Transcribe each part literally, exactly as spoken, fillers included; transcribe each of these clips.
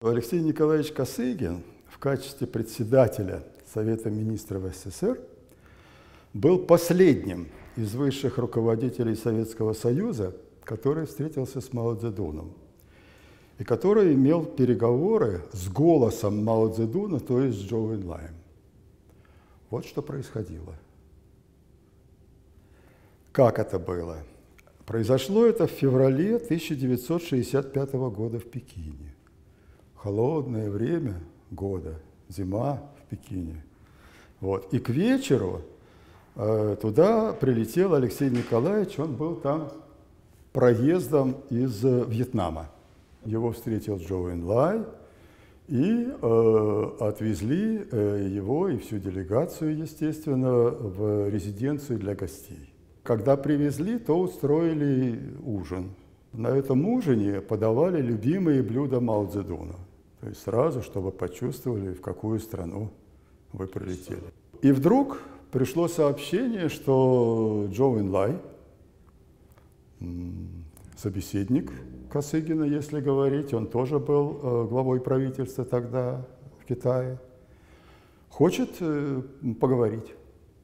Алексей Николаевич Косыгин в качестве председателя Совета министров СССР был последним из высших руководителей Советского Союза, который встретился с Мао Цзэдуном, и который имел переговоры с голосом Мао Цзэдуна, то есть с Чжоу Энлаем. Вот что происходило. Как это было? Произошло это в феврале тысяча девятьсот шестьдесят пятого года в Пекине. Холодное время года, зима в Пекине. Вот. И к вечеру э, туда прилетел Алексей Николаевич, он был там проездом из э, Вьетнама. Его встретил Чжоу Энлай, и э, отвезли э, его и всю делегацию, естественно, в резиденцию для гостей. Когда привезли, то устроили ужин. На этом ужине подавали любимые блюда Мао Цзэдуна. То есть сразу, чтобы почувствовали, в какую страну вы прилетели. И вдруг пришло сообщение, что Чжоу Энлай, собеседник Косыгина, если говорить, он тоже был э, главой правительства тогда в Китае, хочет э, поговорить.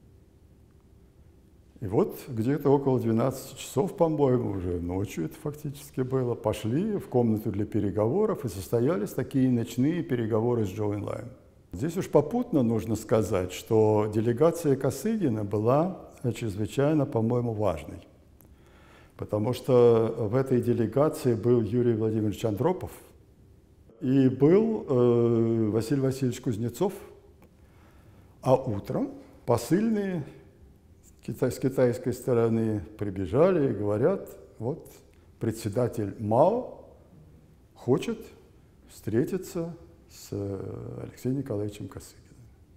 И вот где-то около двенадцати часов, по-моему, уже ночью это фактически было, пошли в комнату для переговоров, и состоялись такие ночные переговоры с Чжоу Энлаем. Здесь уж попутно нужно сказать, что делегация Косыгина была чрезвычайно, по-моему, важной. Потому что в этой делегации был Юрий Владимирович Андропов и был э, Василий Васильевич Кузнецов, а утром посыльные с китайской стороны прибежали и говорят, вот председатель Мао хочет встретиться с Алексеем Николаевичем Косыгиным.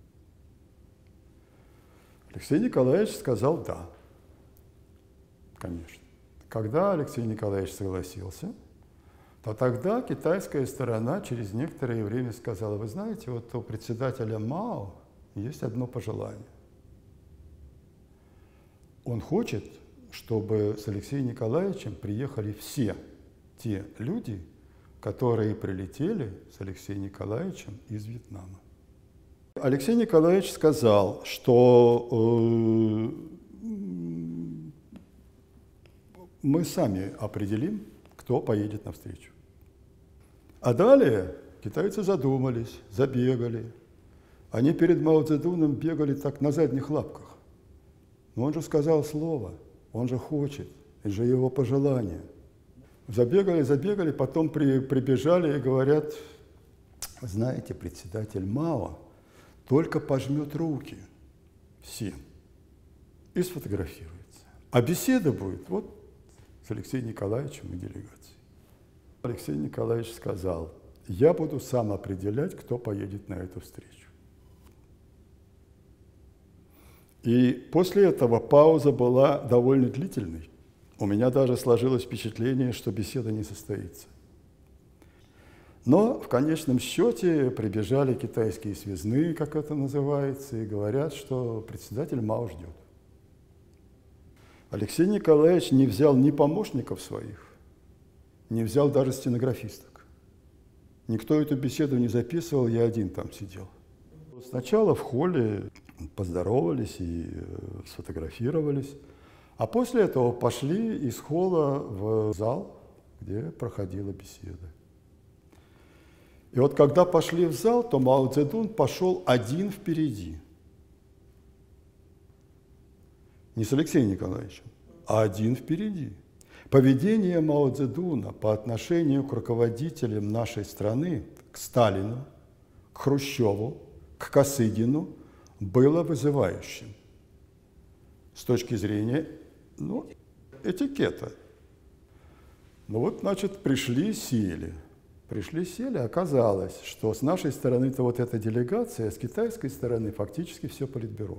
Алексей Николаевич сказал «да», конечно. Когда Алексей Николаевич согласился, то тогда китайская сторона через некоторое время сказала, вы знаете, вот у председателя Мао есть одно пожелание. Он хочет, чтобы с Алексеем Николаевичем приехали все те люди, которые прилетели с Алексеем Николаевичем из Вьетнама. Алексей Николаевич сказал, что э, мы сами определим, кто поедет навстречу. А далее китайцы задумались, забегали. Они перед Мао Цзэдуном бегали так на задних лапках. Но он же сказал слово, он же хочет, это же его пожелание. Забегали, забегали, потом при, прибежали и говорят, знаете, председатель Мао только пожмет руки всем и сфотографируется. А беседа будет вот с Алексеем Николаевичем и делегацией. Алексей Николаевич сказал, я буду сам определять, кто поедет на эту встречу. И после этого пауза была довольно длительной. У меня даже сложилось впечатление, что беседа не состоится. Но в конечном счете прибежали китайские связные, как это называется, и говорят, что председатель Мао ждет. Алексей Николаевич не взял ни помощников своих, не взял даже стенографисток. Никто эту беседу не записывал, я один там сидел. Сначала в холле поздоровались и сфотографировались, а после этого пошли из холла в зал, где проходила беседа. И вот когда пошли в зал, то Мао Цзэдун пошел один впереди. Не с Алексеем Николаевичем, а один впереди. Поведение Мао Цзэдуна по отношению к руководителям нашей страны, к Сталину, к Хрущеву, к Косыгину было вызывающим с точки зрения ну, этикета. Ну вот, значит, пришли, сели. Пришли, сели, оказалось, что с нашей стороны-то вот эта делегация, а с китайской стороны фактически все политбюро.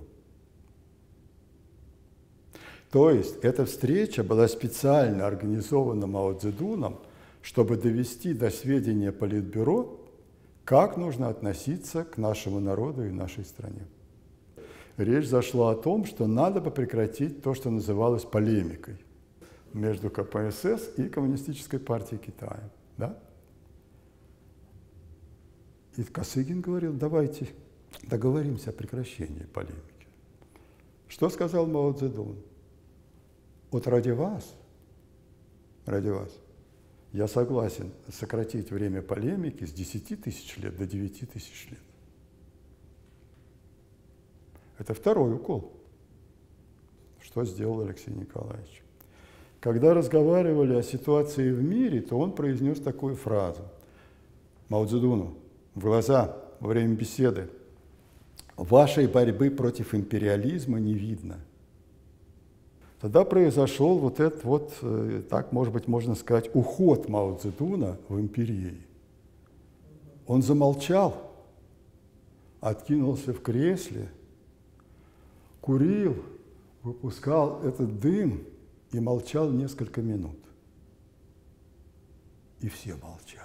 То есть эта встреча была специально организована Мао Цзэдуном, чтобы довести до сведения политбюро, как нужно относиться к нашему народу и нашей стране. Речь зашла о том, что надо бы прекратить то, что называлось полемикой между ка пэ эс эс и Коммунистической партией Китая. Да? И Косыгин говорил, давайте договоримся о прекращении полемики. Что сказал Мао Цзэдун? Вот ради вас, ради вас, я согласен сократить время полемики с десяти тысяч лет до девяти тысяч лет. Это второй укол. Что сделал Алексей Николаевич? Когда разговаривали о ситуации в мире, то он произнес такую фразу Мао Цзэдуну в глаза во время беседы: «Вашей борьбы против империализма не видно». Тогда произошел вот этот вот, так, может быть, можно сказать, уход Мао Цзэдуна в империи. Он замолчал, откинулся в кресле, курил, выпускал этот дым и молчал несколько минут. И все молчали.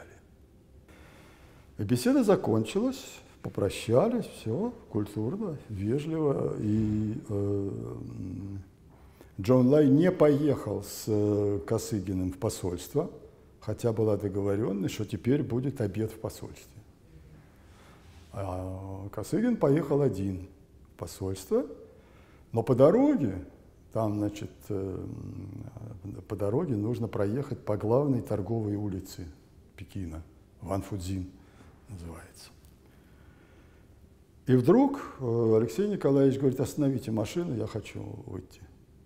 И беседа закончилась, попрощались, все культурно, вежливо. И э, Чжоу Энлай не поехал с э, Косыгиным в посольство, хотя была договоренность, что теперь будет обед в посольстве. А Косыгин поехал один в посольство, но по дороге, там, значит, э, по дороге нужно проехать по главной торговой улице Пекина, Ванфудзин называется. И вдруг Алексей Николаевич говорит: остановите машину, я хочу выйти.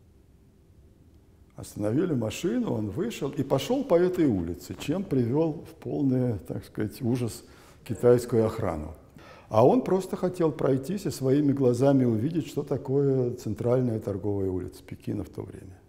Остановили машину, он вышел и пошел по этой улице, чем привел в полный, так сказать, ужас китайскую охрану. А он просто хотел пройтись и своими глазами увидеть, что такое центральная торговая улица Пекина в то время.